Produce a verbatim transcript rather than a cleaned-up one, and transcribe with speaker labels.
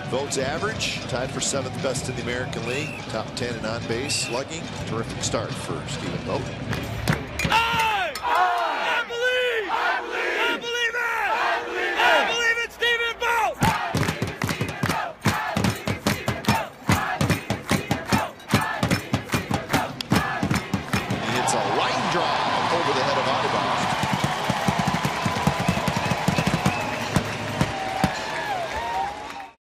Speaker 1: Vogt's average tied for seventh best in the American League. Top ten in on base slugging. Terrific start for Stephen Vogt.
Speaker 2: I, I believe! I believe! I believe it! I believe it! I believe it, Stephen Vogt! I believe it, Stephen Vogt! I believe it, Stephen Vogt! I believe it, Stephen Vogt! I believe it, Stephen Vogt!
Speaker 1: He hits a line drive over the head of Audubon.